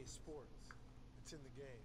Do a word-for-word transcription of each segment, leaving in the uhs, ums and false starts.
Sports. It's in the game.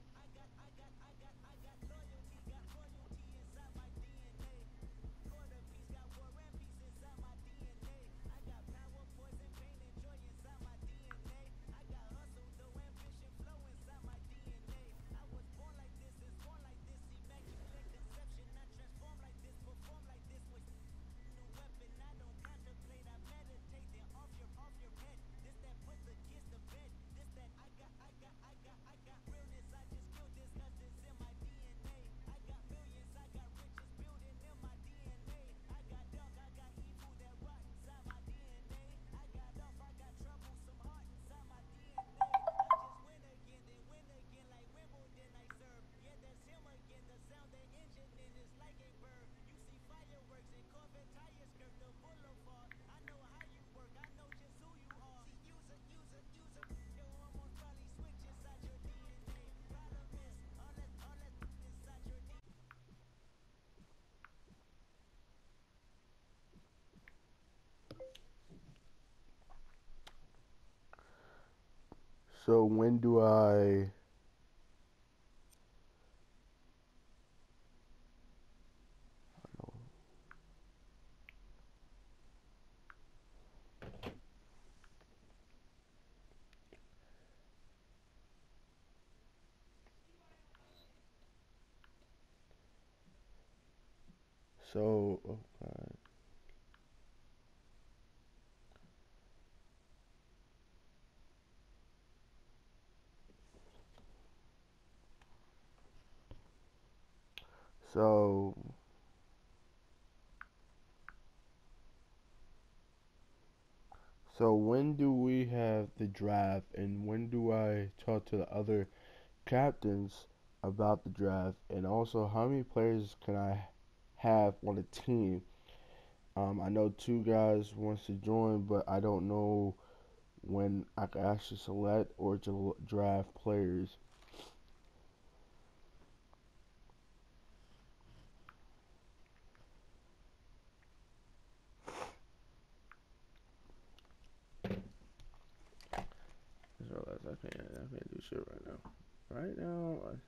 So when do I? So okay. So so when do we have the draft, and when do I talk to the other captains about the draft, and also how many players can I have on a team? Um, I know two guys wants to join, but I don't know when I can actually select or to draft players. I just realized I can't I can't do shit right now. Right now, I,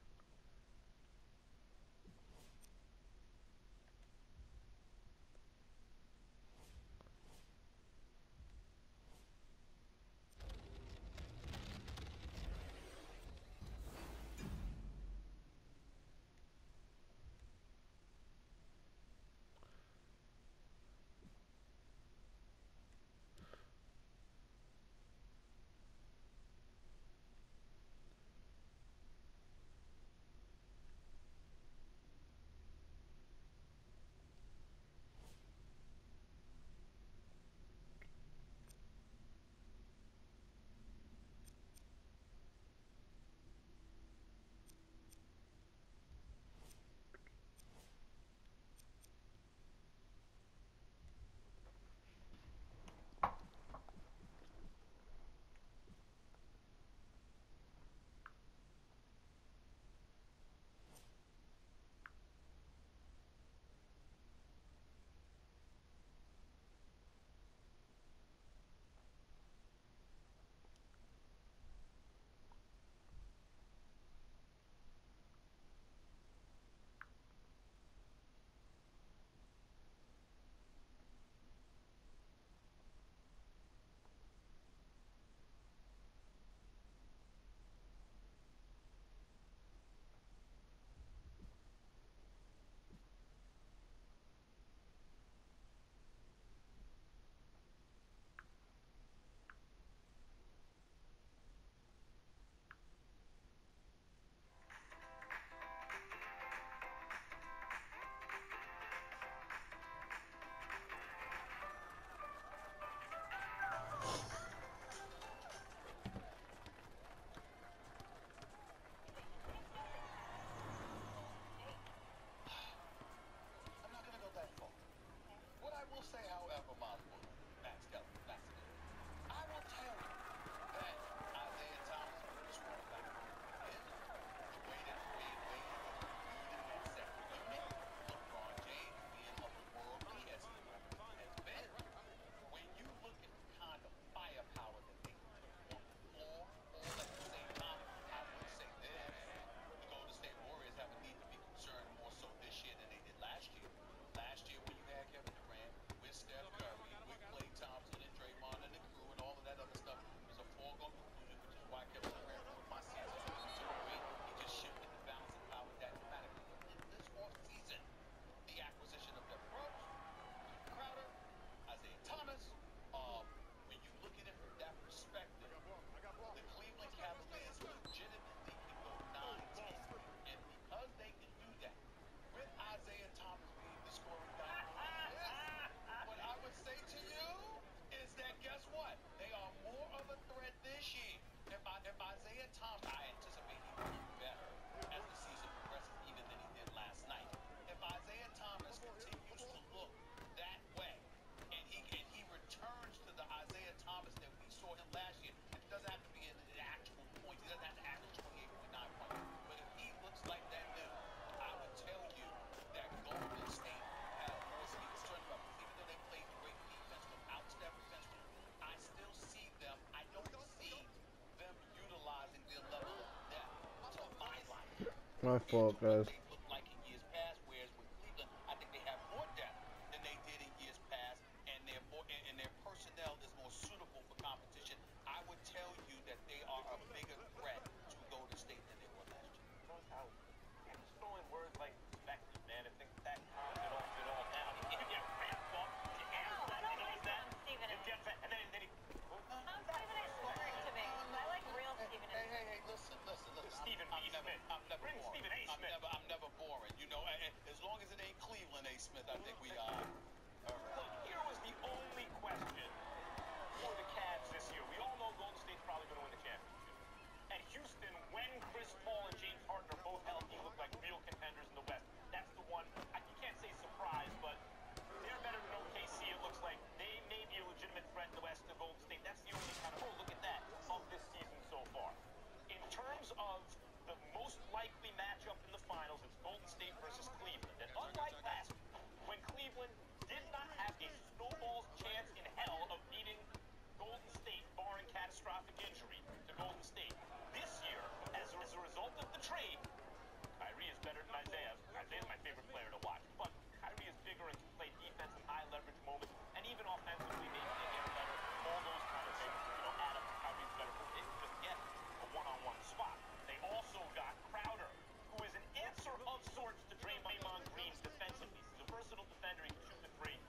this year, if, I, if Isaiah Thomas, I anticipate he will get better as the season progresses, even than he did last night. If Isaiah Thomas continues to look that way, and he and he returns to the Isaiah Thomas that we saw him last year, and it doesn't have to be in the actual points, he doesn't have to average twenty-eight point nine points, but if he looks like that dude, I would tell you that Golden State has more to be concerned about, because even though they played great defense without Steph defensively, I still see them, I don't see them utilizing their level of depth to my liking. My fault, What guys. they look like in years past, whereas with Cleveland, I think they have more depth than they did in years past, and their more and, and their personnel is more suitable for competition. I would tell you that they are a bigger threat to Golden State than they were last year. Notice how he's throwing words like perspective, man. I think that calms it all, it all down. He can get ramped up. He answers that, he knows that. Stephen He gets that, and then, then he. Tom Stephen A. boring to me. I like real Stephen A. Hey, hey, hey, listen, listen, listen. Stephen I'm, B. I'm never, Smith. I'm never Bring boring. Stephen A. I'm Smith. never, I'm never boring. You know, and, and as long as it ain't Cleveland A. Smith, I think we are. All right. Look, here was the only question for the Cavs this year. We all know Golden State's probably going to win the championship. And Houston, when Chris Paul and James Harden are both healthy, look like real contenders in the West. That's the one. I, you can't say surprise, but they're better than O K C. It looks like they may be a legitimate threat in the West to Golden State. That's the only kind of, oh, look at that, of this season so far. In terms of the most likely matchup in the finals, it's Golden State versus Cleveland. And unlike last, when Cleveland did not have a snowball's chance in hell of beating Golden State, barring catastrophic injury to Golden State, this year, as a, as a result of the trade, Kyrie is better than Isaiah. Isaiah's my favorite player to watch, but Kyrie is bigger and can play defense in high leverage moments, and even offensively, maybe they get better. All those kind of things, you know, add up to Kyrie's better, but they just get a one-on-one spot. They also got Crowder, who is an answer of sorts to Draymond Green defensively. He's a versatile defender. He can shoot the three.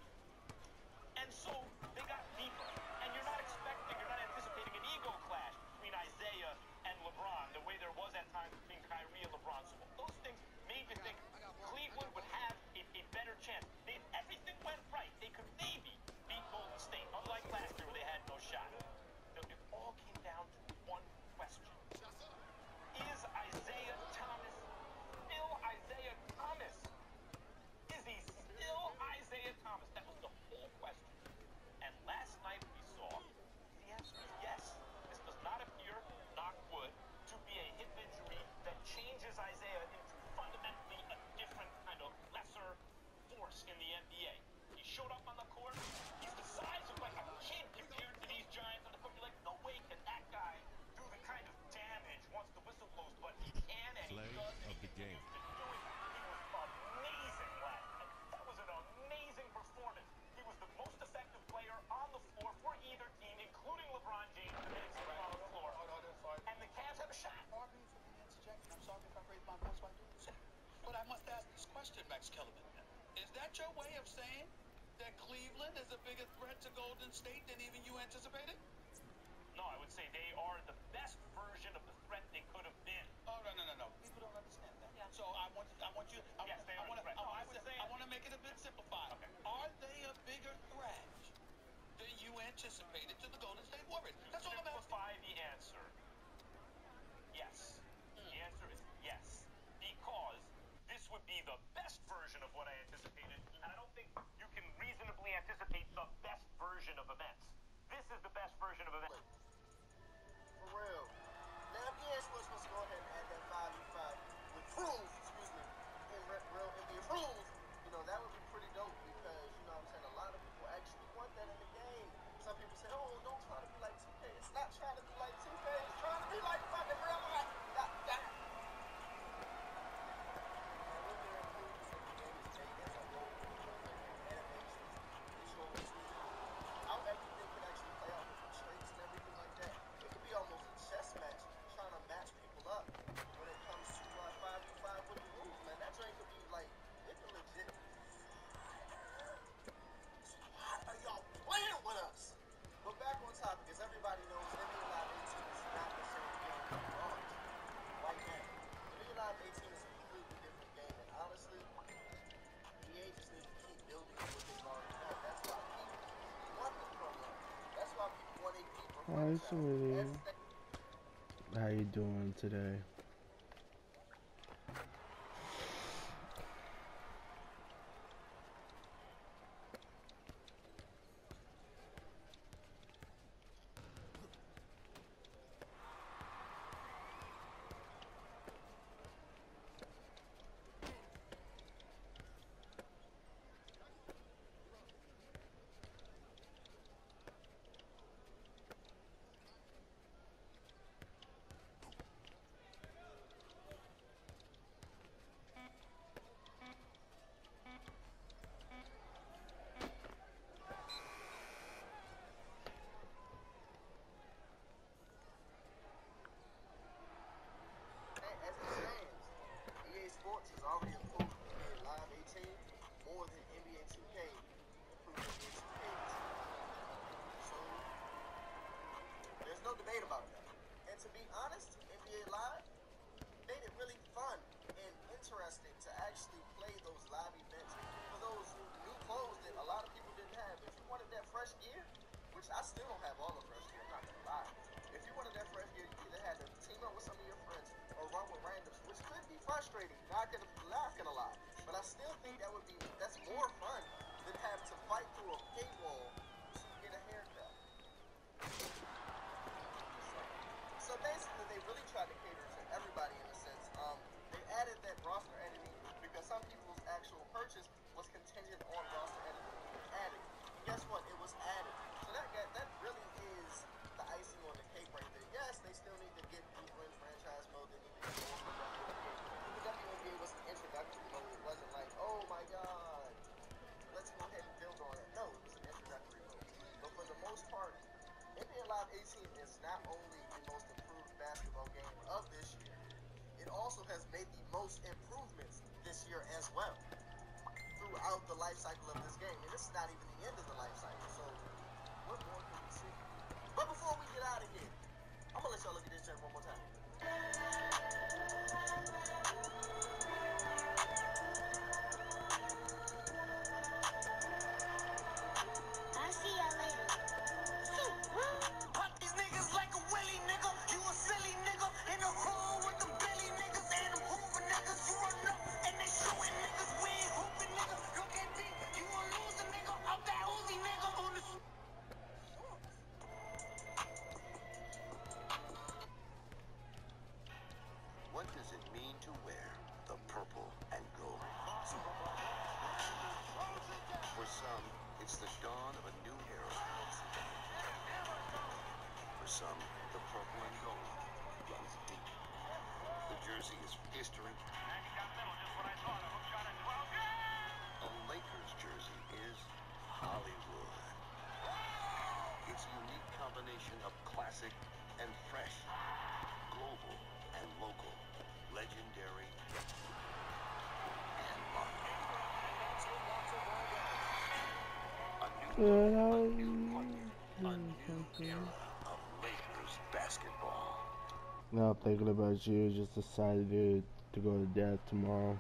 And so they got deeper. And you're not expecting, you're not anticipating an ego clash between Isaiah and LeBron, the way there was at times between Kyrie and LeBron. So those things made me think Cleveland would have a, a better chance. If everything went right, they could maybe beat Golden State, unlike last year where they had no shot. So it all came down to one question. Is Isaiah Thomas still Isaiah Thomas? Is he still Isaiah Thomas? That was the whole question. And last night we saw the answer is yes. This does not appear, knock wood, to be a hip injury that changes Isaiah into fundamentally a different kind of lesser force in the N B A. He showed up on the court. He's the size of like a kid compared to these giants on the court. You're like, no way can that guy do the kind of damage once the whistle blows, but he can and Play he does and of he the game. continues to do it. He was amazing last night. That was an amazing performance. He was the most effective player on the floor for either team, including LeBron James, the minutes he was on the floor. And the Cavs have a shot. Pardon me for the interjection. I'm sorry if I raised my voice while doing so. But I must ask this question, Max Kellerman. Is that your way of saying that Cleveland is a bigger threat to Golden State than even you anticipated? No, I would say they are the best version of the threat they could have been. Oh, no, no, no, no. People don't understand that. Yeah. So I want, I want you. I, Yes, they I are want to. a threat. I, No, I want would to say- I want to make it a bit simplified. Okay. Are they a bigger threat than you anticipated to the Golden State Warriors? That's all I'm asking. Simplify the answer. Yes. The answer is yes. Because this would be the best version of what I anticipated. And I don't think you can reasonably anticipate the best version of events. This is the best version of events. For real. Now, if the Spurs was to go ahead and add that five v five with rules, excuse me, in re- real N B A rules, you know, that would be pretty dope because, you know what I'm saying, a lot of people actually want that in the game. Some people say, oh, don't try to be like two K. It's not trying to be like two K. It's trying to be like fucking real life. God damn. And when they're improvements in the game is made as a whole, like animations, visuals, I would actually think it could actually play out with traits and everything like that. It could be almost a chess match trying to match people up when it comes to uh, five v five with the rules, man. That train could be like, it could legit. Why are y'all playing with us? But back on topic, as everybody knows, N B A Live eighteen is not the same game as Bronze right now. N B A Live eighteen is a completely different game, and honestly, E A just needs to keep building on what they've already done. That's why people want the program. That's why people want a deeper Hi, franchise. sweetie. As they- How you doing today? As it stands, E A Sports has already improved N B A Live eighteen more than N B A two K improved N B A two K eighteen. So there's no debate about that. And to be honest, N B A Live made it really fun and interesting to actually play those live events for those new clothes that a lot of people didn't have. If you wanted that fresh gear, which I still don't have all the fresh gear, I'm not gonna lie. If you wanted that fresh gear, you either had to team up with some of your friends or run with randoms, which could be frustrating. Not gonna, not gonna lie, but I still think that would be that's more fun than having to fight through a paywall to get a haircut. So basically, they really tried to cater to everybody in a sense. Um, they added that roster editing because some people's actual purchase was contingent on roster editing being added. Guess what? It was added. So that got, that really is the icing on the cake right there. Yes, they still need to get Blue Run franchise mode. They need to get more from W N B A. The W N B A was an introductory mode. It wasn't like, oh my god, let's go ahead and build on it. No, it was an introductory mode. But for the most part, N B A Live eighteen is not only the most improved basketball game of this year, it also has made the most improvements this year as well throughout the life cycle of this game. And this is not even the end of the life cycle, so what more can we see? But before we get out of here, I'm gonna let y'all look at this joint one more time. I'll see y'all later. Pop these niggas like a willy nigga. You a silly nigga. In the hood with them Billy niggas and them Hoover niggas. You run up and they shooting niggas. We ain't hooping nigga. Look at me. You a loser nigga. Out that Uzi nigga on the. What does it mean to wear the purple and gold? For some, it's the dawn of a new era. For some, the purple and gold runs deep. The jersey is history. A Lakers jersey is Hollywood. It's a unique combination of classic and fresh, global and local, legendary and modern. A new look, a new look, a new era of Lakers basketball. Now thinking about you, just decided to, to go to death tomorrow.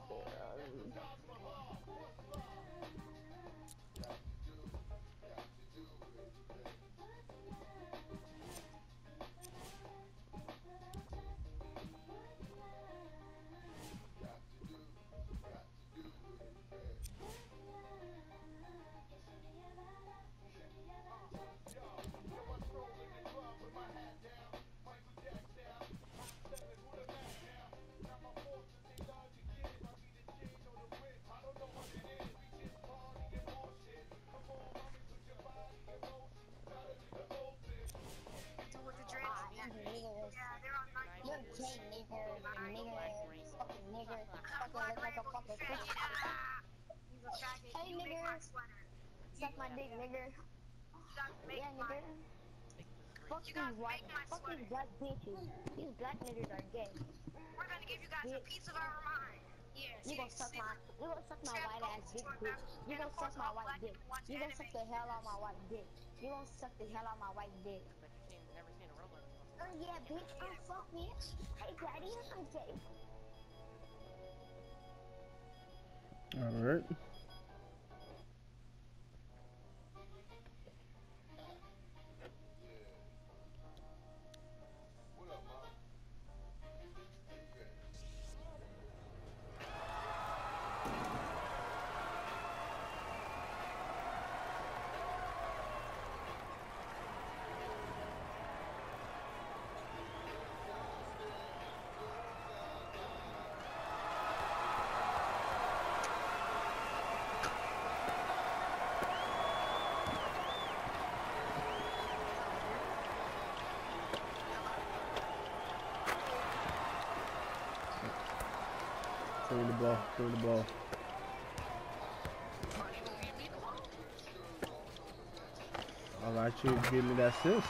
You're gay, nigger, nigger, fucking nigger, fucking look like a fucking fish. Hey, nigger, suck my dick, nigger. Yeah, nigger. Fuck these white, fuck these black bitches. These black niggers are gay. We're gonna give you guys a piece of our mind. Yes. You gonna suck my, you gonna suck my white ass dick, bitch. You gonna suck my white dick. You gonna suck the hell out my white dick. You gonna suck the hell out my white dick. Oh yeah, bitch, I'm fuck bitch. Hey daddy, I'm gay. Alright. Throw the ball, throw the ball. I'll let you give me that assist.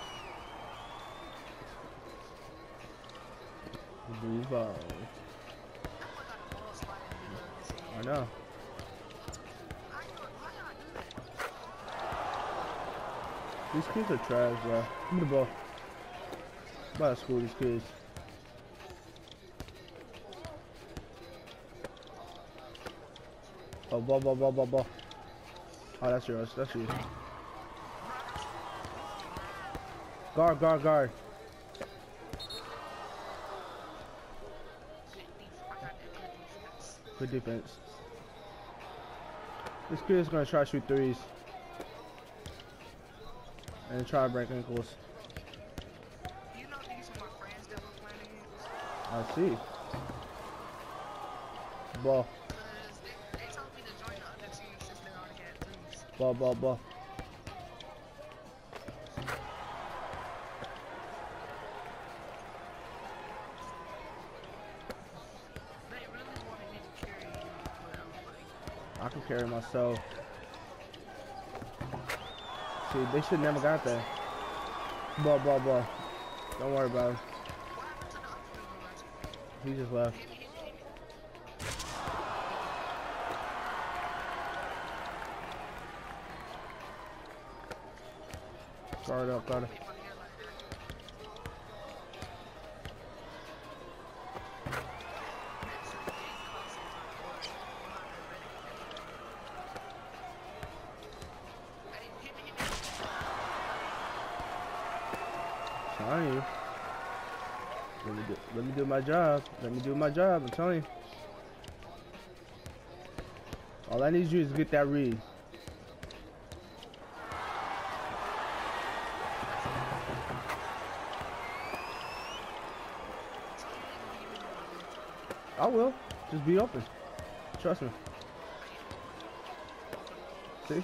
Move on. I know. These kids are trash, bro. Give me the ball. I'm about to school these kids. Oh, ball, ball, ball, ball, ball. Oh, that's yours. That's you. Guard, guard, guard. Good defense. This kid is gonna try to shoot threes. And try to break ankles. You know these are my friends that we're playing against? I see. Ball. Ball, ball, ball. They really wanted me to carry you, but I'm like... I can carry myself. See, they should never got that. Ball, ball, ball. Don't worry about it. He just left. Guard up, guard up. Telling you. Let me do let me do my job. Let me do my job, I'm telling you. All I need you is to get that read. I will. Just be open. Trust me. See?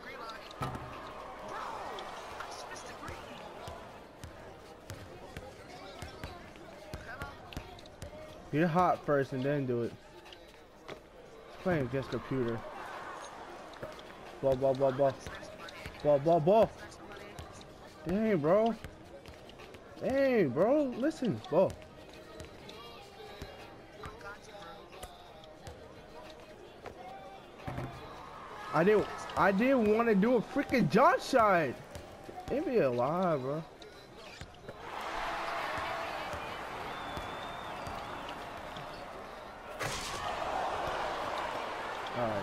Get hot first and then do it. It's playing against computer. Ball, ball, ball, ball. Ball, ball, ball. Dang, bro. Dang, bro. Listen. Ball. I didn't I didn't want to do a freaking jump shot. Leave me alive, bro.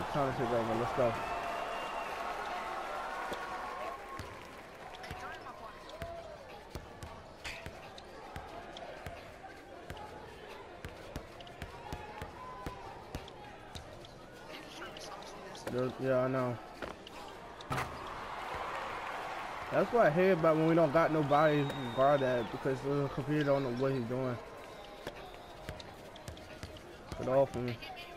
Time to take over. Let's go. Hey, join my party. He just trying to sauce me this. Yeah, I know. That's what I hate about when we don't got nobody to guard that, because the computer don't know what he's doing. Get off of me.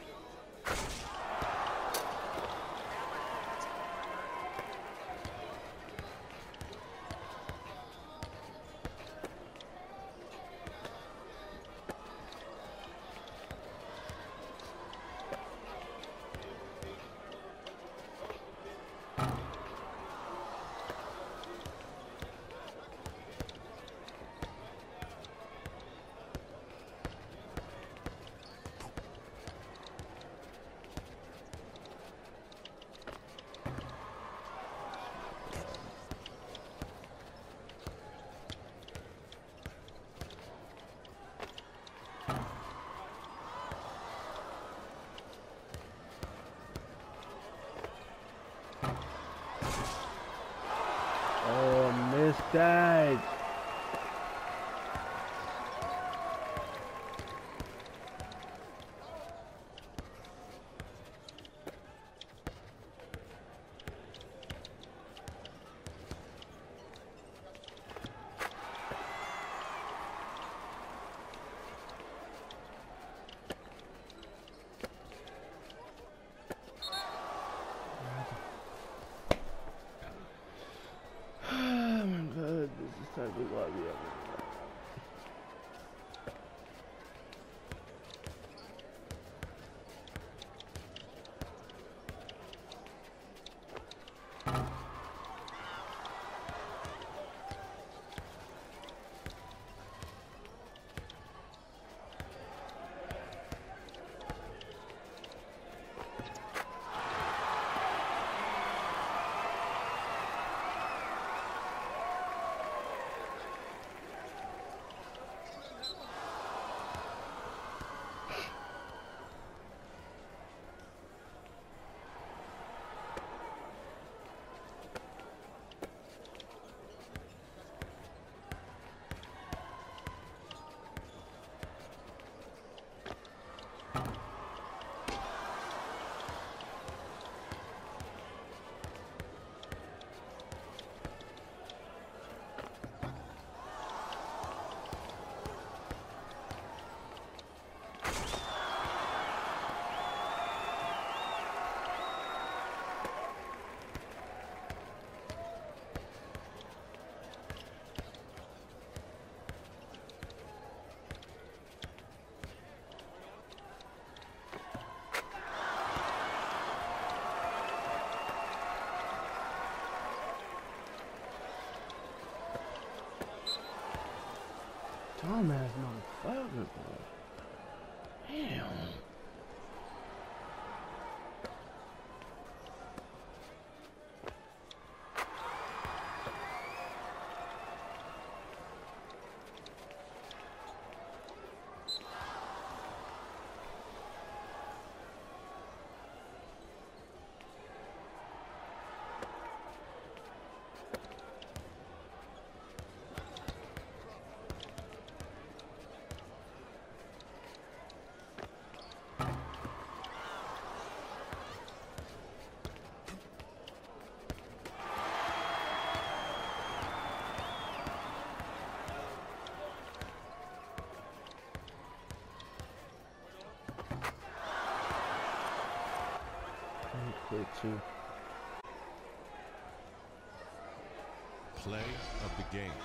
Oh, missed that. Oh my god, this is time to lobby up. Dumbass motherfucker, bro. Damn. Quit too. Play of the game.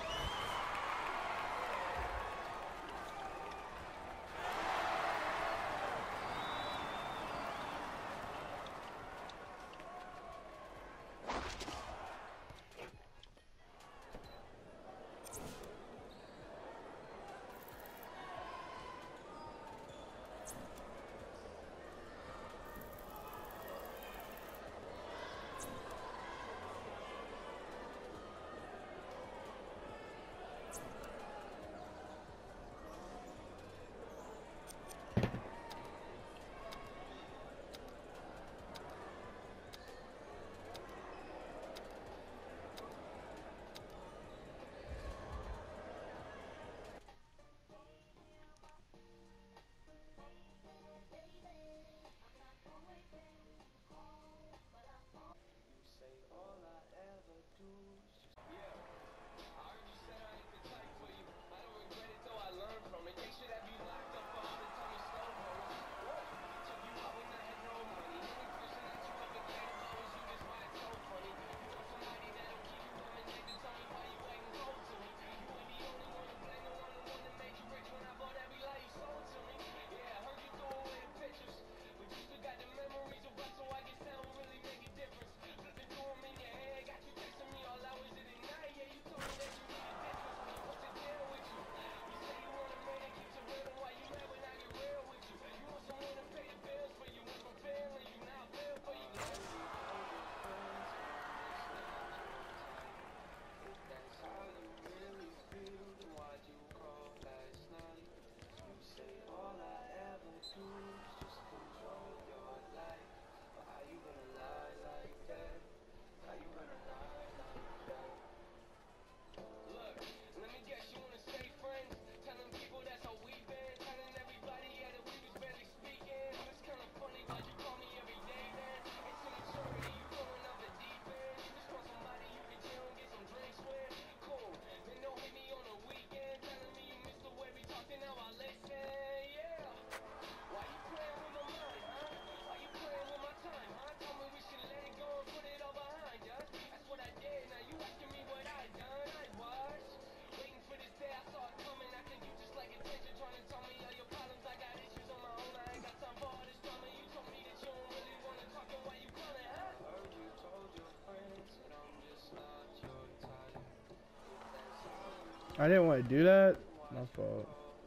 I didn't want to do that. My fault.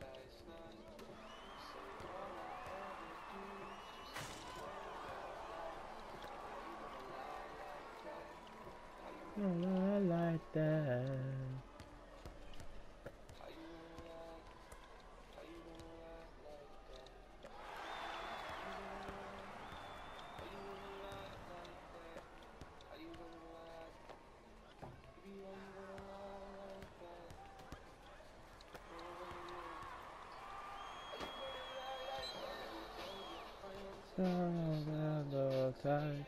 Oh, I like that. Time.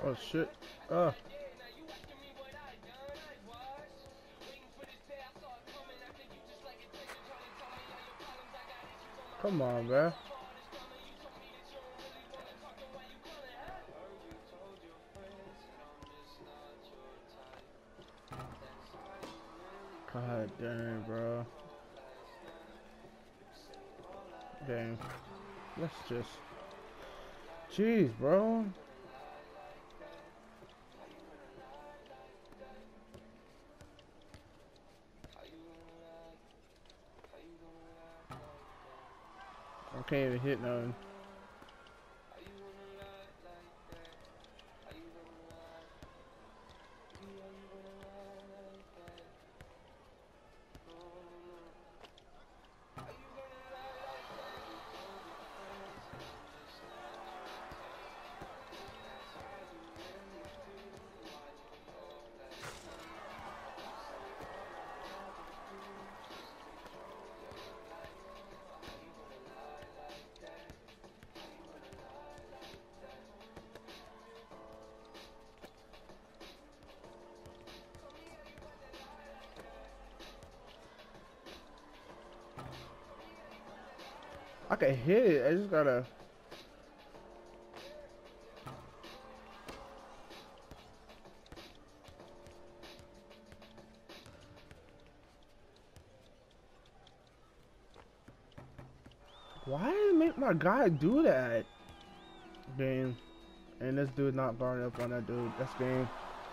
Oh shit. Uh. Come on, bro. God damn, bro. Dang. Let's just. Jeez, bro. I can't even hit nothing. I can hit it. I just gotta. Why did it make my guy do that? Game. And this dude not guarding up on that dude. That's game.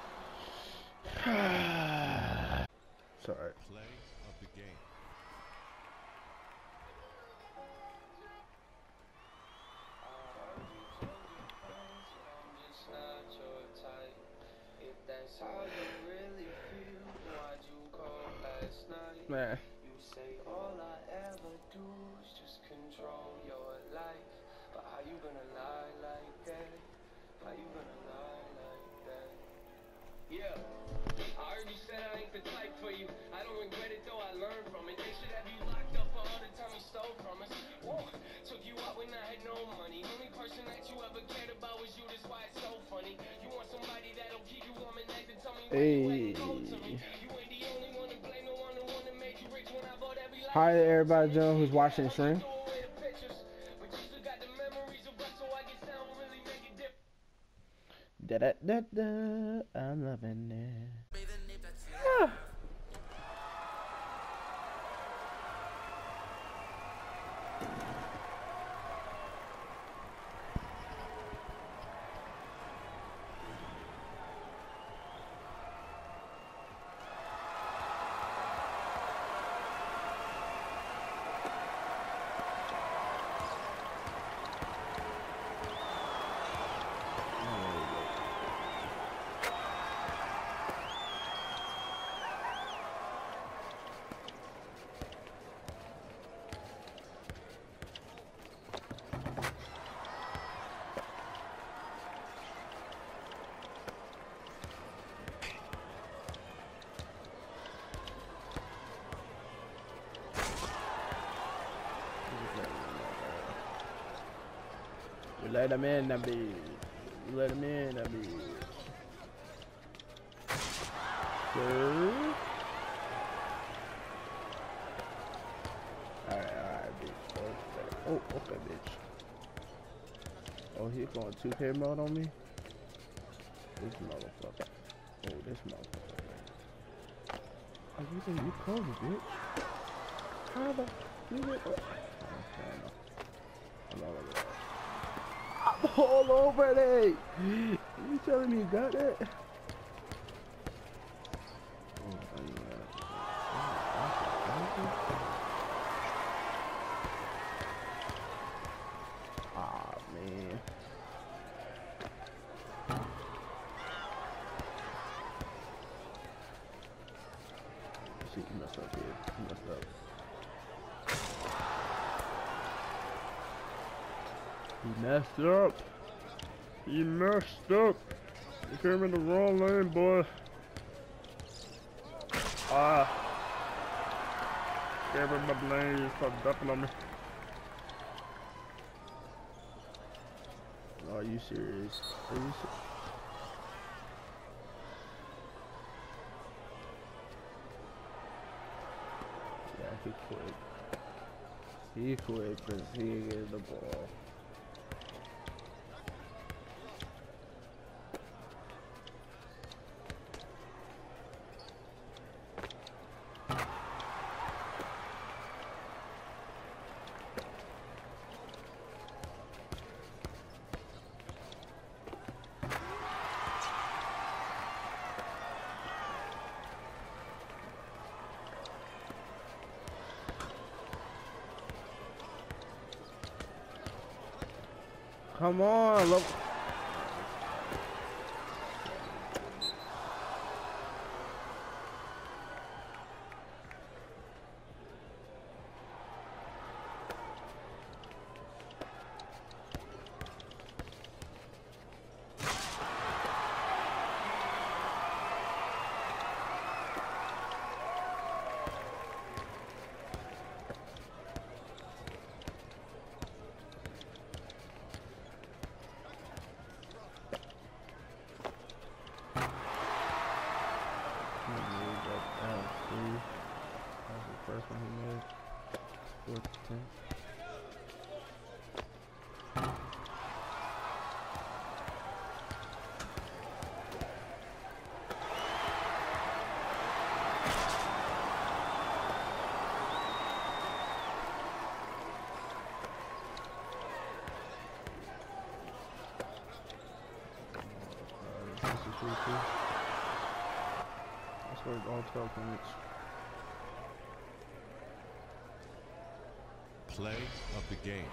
Sorry. Play of the game. Man. You say all I ever do is just control your life. But how you gonna lie like that? How you gonna lie like that? Yeah, I heard you said I ain't the type for you. I don't regret it though, I learned from it. They should have you locked up for all the time you stole from us. Whoa, took you out when I had no money. Only person that you ever cared about was you, that's why it's so funny. You want somebody that'll keep you warm at night and tell me when you ain't cold to me. You ain't the only one to blame, the one the one that made you rich when I bought every life. Hi to everybody doing who's watching the stream. Da da da da, I'm loving it. Ah. Let him in, that be. Let him in, that be. Sir. Alright, alright, bitch. Okay. Oh, okay, bitch. Oh, he's going two K mode on me? This motherfucker. Oh, this motherfucker. Oh, you think you cold, bitch? How the you get oh. I'm all over that. I'm all over it! You telling me you got that? Ah, man. Shit, you messed up here. You messed up. He messed up. He messed up. You came in the wrong lane, boy. Ah. Gave him my lane. You started ducking on me. Are you serious? Are you serious? quit. He quit because he didn't get the ball. Come on, look. First one he made, fourth to ten. I scored all twelve points. Play of the game.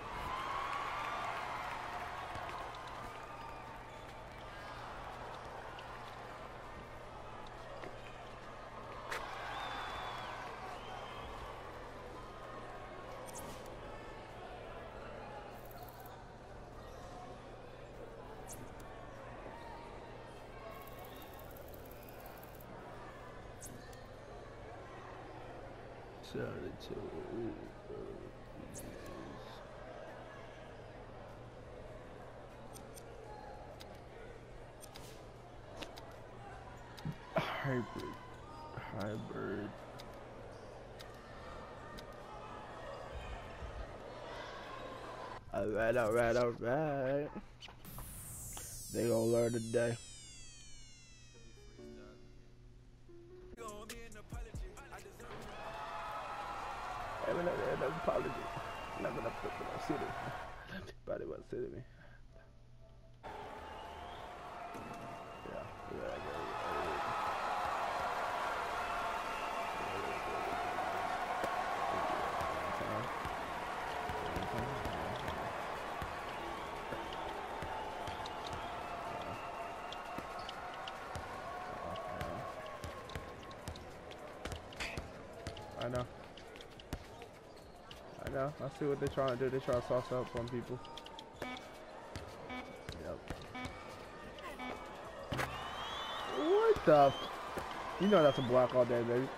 Seventy-two. Hybrid. Hybrid. Alright, alright, alright. They gonna learn today. Having an apology. Not gonna put it on city. Everybody was sitting me. Yeah, yeah, yeah. I know. I know. I see what they're trying to do. They're trying to sauce up some people. Yep. What the? F you know that's a block all day, baby.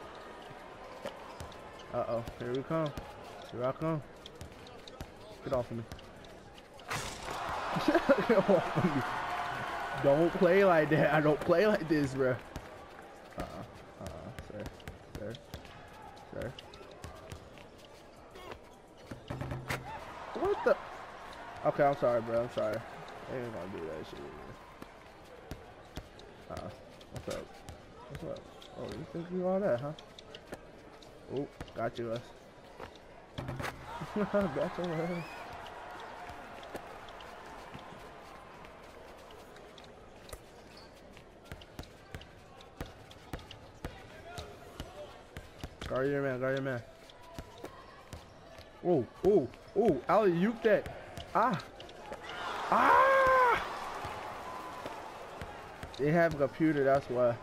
Uh oh. Here we come. Here I come. Get off of me. Get off of me. Don't play like that. I don't play like this, bro. Uh uh. Uh uh. Sir. Sir. Sir. What the? Okay, I'm sorry, bro. I'm sorry. They ain't gonna do that shit. Uh uh. What's up? What's up? Oh, you think you all that, huh? Oh, got you, us. Got your ass. Guard your man, guard your man. Oh, oh, oh, alley-oop that. Ah. Ah! They have a computer, that's why.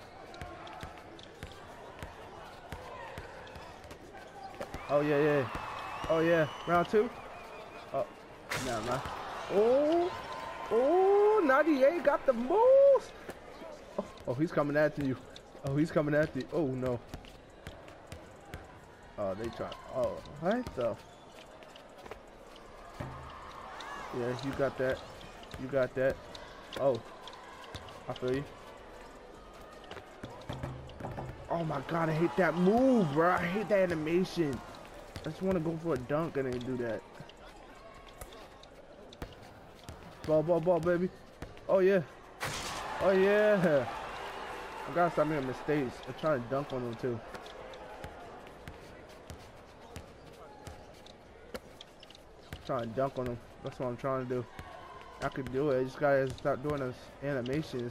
Oh, yeah, yeah. Oh, yeah. Round two? Oh, never mind. Oh, oh, ninety-eight got the moves. Oh, oh, he's coming after you. Oh, he's coming after you. Oh, no. Oh, they try. Oh, what the? Yeah, you got that. You got that. Oh, I feel you. Oh my god, I hate that move, bro. I hate that animation. I just want to go for a dunk and then do that. Ball, ball, ball, baby. Oh yeah. Oh yeah. I gotta stop making mistakes. I'm trying to dunk on them too. I'm trying to dunk on them. That's what I'm trying to do. I could do it. I just gotta stop doing those animations.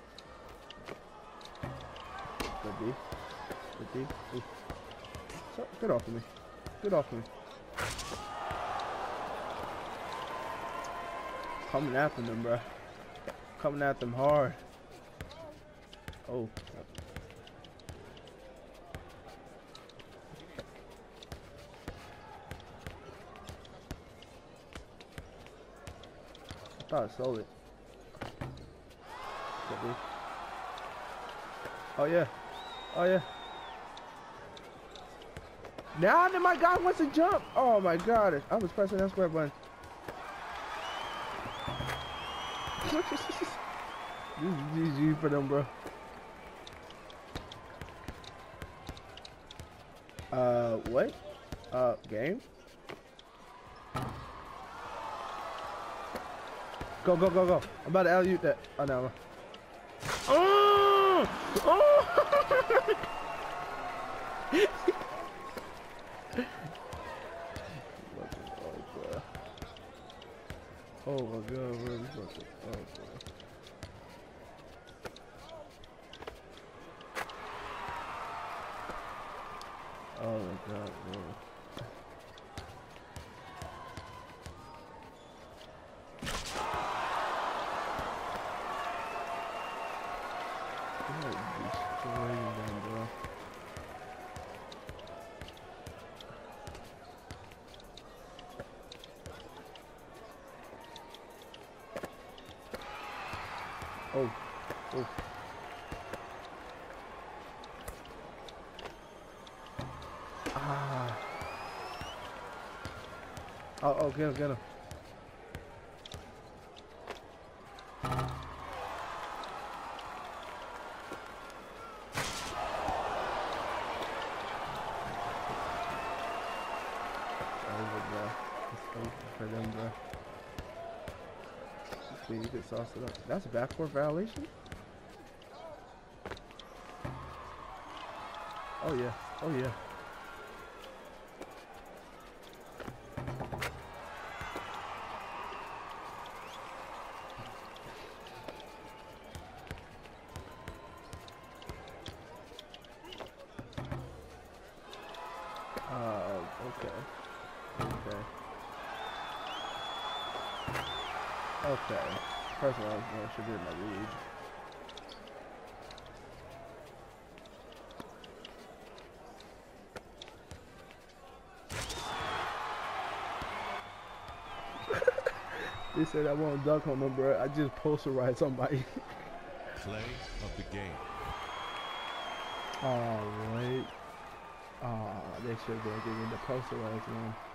Good D. Good D. Ooh. So, get off of me. Get off of me. Coming after them, bro. Coming at them hard. Oh. I thought I sold it. Oh yeah. Oh yeah. Now that my guy wants to jump. Oh my god. I was pressing that square button. This is G G for them, bro. Uh, what? Uh, game? Go, go, go, go. I'm about to alley-oop that. Oh, no. Oh! Oh! Oh my god, man. Oh, boy. Oh my god, bro. Oh, oh. Ah. Oh, oh, get him, get him. Over, bro. It's over for them, bro. You can sauce it up. That's a backcourt violation? Oh yeah. Oh yeah. Uh, okay. Okay. Okay. First of all, I should be in my lead. They said I won't dunk on them, bro. I just posterize somebody. Play of the game. Oh, wait. Oh, they should have been giving the posterize one.